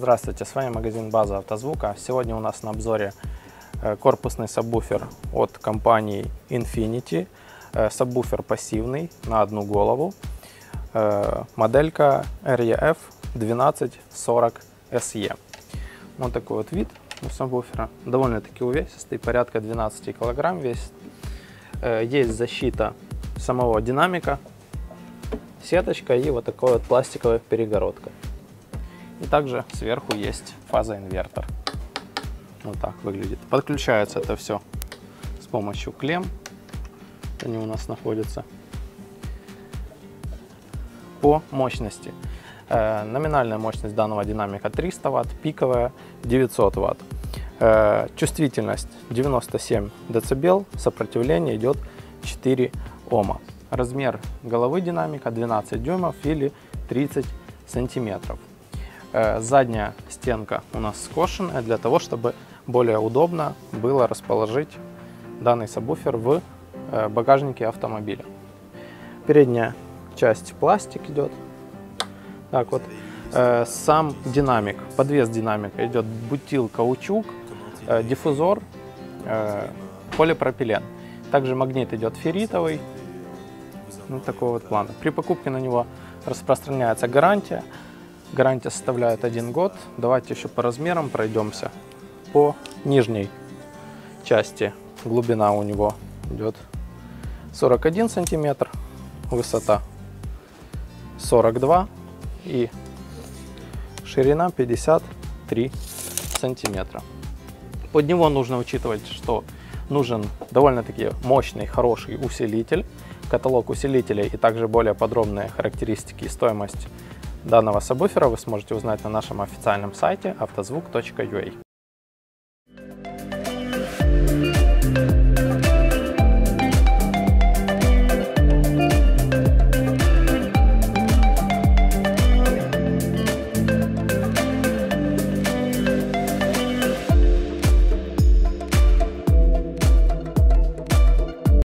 Здравствуйте, с вами магазин База Автозвука. Сегодня у нас на обзоре корпусный сабвуфер от компании Infinity. Сабвуфер пассивный на одну голову. Моделька REF 1240 SE. Вот такой вот вид у сабвуфера. Довольно-таки увесистый, порядка 12 килограмм весит. Есть защита самого динамика, сеточка и вот такой вот пластиковая перегородка. И также сверху есть фазоинвертор. Вот так выглядит. Подключается это все с помощью клемм. Они у нас находятся. По мощности. Номинальная мощность данного динамика 300 Вт, пиковая 900 Вт. Чувствительность 97 дБ, сопротивление идет 4 Ома. Размер головы динамика 12 дюймов или 30 сантиметров. Задняя стенка у нас скошенная для того, чтобы более удобно было расположить данный сабвуфер в багажнике автомобиля. Передняя часть пластик идет. Так вот. Сам динамик, подвес динамика идет бутил каучук, диффузор, полипропилен. Также магнит идет ферритовый. Вот такого вот плана. При покупке на него распространяется гарантия. Гарантия составляет 1 год. Давайте еще по размерам пройдемся. По нижней части глубина у него идет 41 сантиметр, высота 42 и ширина 53 сантиметра. Под него нужно учитывать, что нужен довольно-таки мощный, хороший усилитель. Каталог усилителей и также более подробные характеристики и стоимость данного сабвуфера вы сможете узнать на нашем официальном сайте автозвук.ua.